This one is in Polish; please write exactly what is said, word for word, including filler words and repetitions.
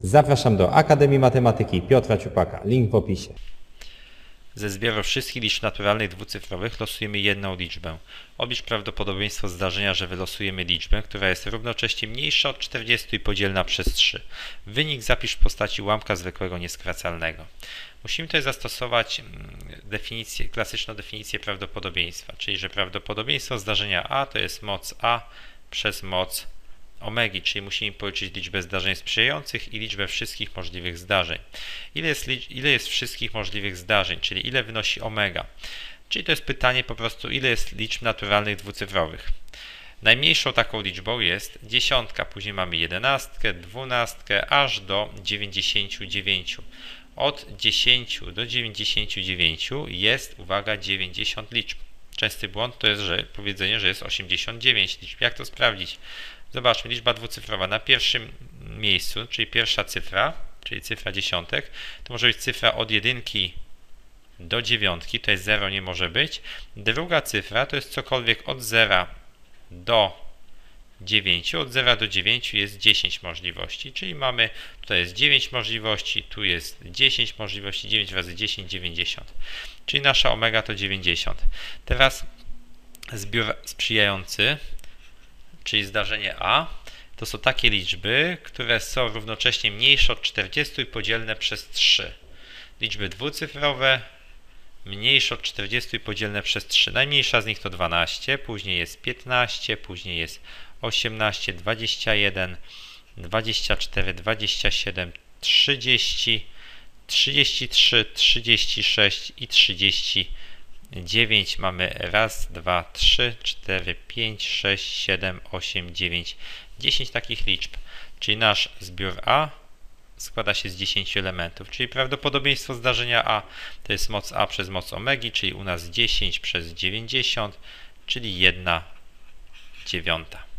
Zapraszam do Akademii Matematyki Piotra Ciupaka. Link w opisie. Ze zbioru wszystkich liczb naturalnych dwucyfrowych losujemy jedną liczbę. Oblicz prawdopodobieństwo zdarzenia, że wylosujemy liczbę, która jest równocześnie mniejsza od czterdziestu i podzielna przez trzy. Wynik zapisz w postaci ułamka zwykłego nieskracalnego. Musimy tutaj zastosować definicję, klasyczną definicję prawdopodobieństwa, czyli że prawdopodobieństwo zdarzenia A to jest moc A przez moc omegi, czyli musimy policzyć liczbę zdarzeń sprzyjających i liczbę wszystkich możliwych zdarzeń. Ile jest, ile jest wszystkich możliwych zdarzeń, czyli ile wynosi omega? Czyli to jest pytanie po prostu, ile jest liczb naturalnych dwucyfrowych. Najmniejszą taką liczbą jest dziesiątka, później mamy jedenastkę, dwunastkę, aż do dziewięćdziesięciu dziewięciu. Od dziesięciu do dziewięćdziesięciu dziewięciu jest, uwaga, dziewięćdziesiąt liczb. Częsty błąd to jest że powiedzenie, że jest osiemdziesiąt dziewięć liczb. Jak to sprawdzić? Zobaczmy, liczba dwucyfrowa na pierwszym miejscu, czyli pierwsza cyfra, czyli cyfra dziesiątek, to może być cyfra od jedynki do dziewiątki, to jest zero, nie może być. Druga cyfra to jest cokolwiek od zera do dziewięciu, od zera do dziewięciu jest dziesięć możliwości, czyli mamy, tutaj jest dziewięć możliwości, tu jest dziesięć możliwości, dziewięć razy dziesięć, dziewięćdziesiąt, czyli nasza omega to dziewięćdziesiąt. Teraz zbiór sprzyjający, czyli zdarzenie A, to są takie liczby, które są równocześnie mniejsze od czterdziestu i podzielne przez trzy. Liczby dwucyfrowe mniejsze od czterdziestu i podzielne przez trzy. Najmniejsza z nich to dwanaście, później jest piętnaście, później jest osiemnaście, dwadzieścia jeden, dwadzieścia cztery, dwadzieścia siedem, trzydzieści, trzydzieści trzy, trzydzieści sześć i trzydzieści dziewięć. Mamy raz, dwa, trzy, cztery, pięć, sześć, siedem, osiem, dziewięć, dziesięć takich liczb. Czyli nasz zbiór A składa się z dziesięciu elementów, czyli prawdopodobieństwo zdarzenia A to jest moc A przez moc omegi, czyli u nas dziesięć przez dziewięćdziesiąt, czyli jedna dziewiąta.